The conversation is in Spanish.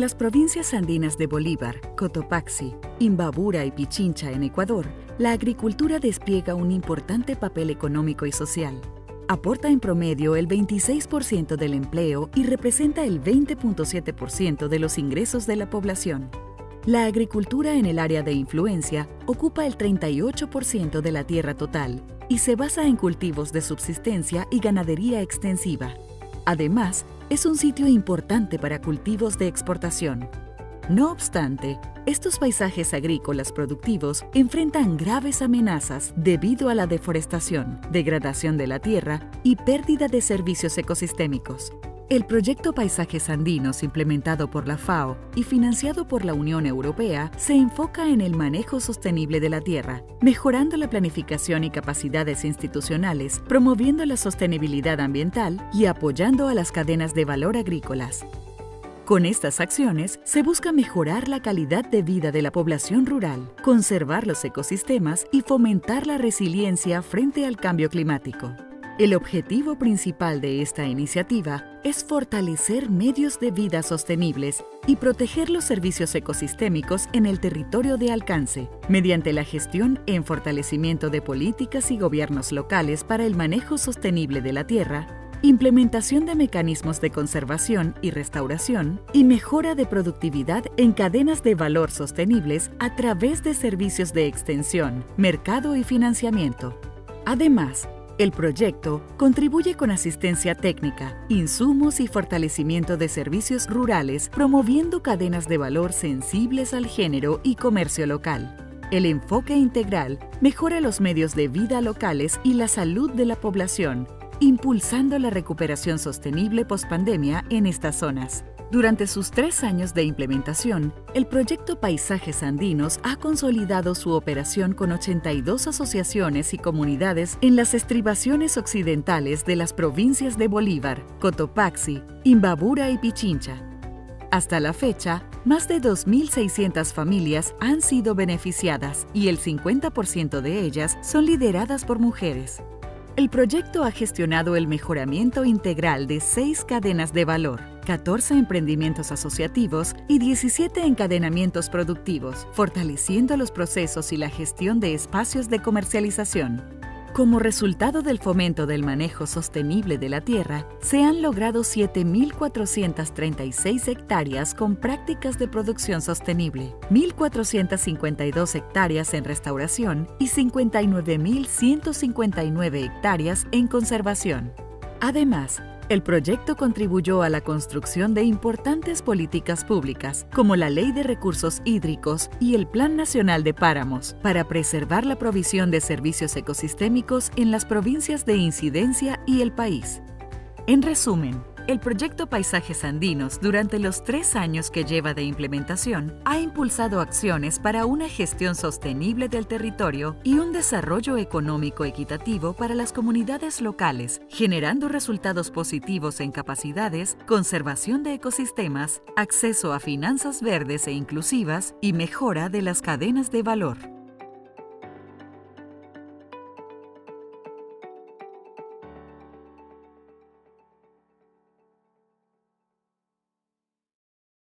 las provincias andinas de Bolívar, Cotopaxi, Imbabura y Pichincha en Ecuador, la agricultura despliega un importante papel económico y social. Aporta en promedio el 26% del empleo y representa el 20.7% de los ingresos de la población. La agricultura en el área de influencia ocupa el 38% de la tierra total y se basa en cultivos de subsistencia y ganadería extensiva. Además, es un sitio importante para cultivos de exportación. No obstante, estos paisajes agrícolas productivos enfrentan graves amenazas debido a la deforestación, degradación de la tierra y pérdida de servicios ecosistémicos. El proyecto Paisajes Andinos, implementado por la FAO y financiado por la Unión Europea, se enfoca en el manejo sostenible de la tierra, mejorando la planificación y capacidades institucionales, promoviendo la sostenibilidad ambiental y apoyando a las cadenas de valor agrícolas. Con estas acciones, se busca mejorar la calidad de vida de la población rural, conservar los ecosistemas y fomentar la resiliencia frente al cambio climático. El objetivo principal de esta iniciativa es fortalecer medios de vida sostenibles y proteger los servicios ecosistémicos en el territorio de alcance, mediante la gestión en fortalecimiento de políticas y gobiernos locales para el manejo sostenible de la tierra, implementación de mecanismos de conservación y restauración y mejora de productividad en cadenas de valor sostenibles a través de servicios de extensión, mercado y financiamiento. Además, el proyecto contribuye con asistencia técnica, insumos y fortalecimiento de servicios rurales, promoviendo cadenas de valor sensibles al género y comercio local. El enfoque integral mejora los medios de vida locales y la salud de la población, impulsando la recuperación sostenible pospandemia en estas zonas. Durante sus 3 años de implementación, el proyecto Paisajes Andinos ha consolidado su operación con 82 asociaciones y comunidades en las estribaciones occidentales de las provincias de Bolívar, Cotopaxi, Imbabura y Pichincha. Hasta la fecha, más de 2.600 familias han sido beneficiadas y el 50% de ellas son lideradas por mujeres. El proyecto ha gestionado el mejoramiento integral de 6 cadenas de valor, 14 emprendimientos asociativos y 17 encadenamientos productivos, fortaleciendo los procesos y la gestión de espacios de comercialización. Como resultado del fomento del manejo sostenible de la tierra, se han logrado 7.436 hectáreas con prácticas de producción sostenible, 1.452 hectáreas en restauración y 59.159 hectáreas en conservación. Además, el proyecto contribuyó a la construcción de importantes políticas públicas, como la Ley de Recursos Hídricos y el Plan Nacional de Páramos, para preservar la provisión de servicios ecosistémicos en las provincias de incidencia y el país. En resumen, el proyecto Paisajes Andinos, durante los 3 años que lleva de implementación, ha impulsado acciones para una gestión sostenible del territorio y un desarrollo económico equitativo para las comunidades locales, generando resultados positivos en capacidades, conservación de ecosistemas, acceso a finanzas verdes e inclusivas y mejora de las cadenas de valor.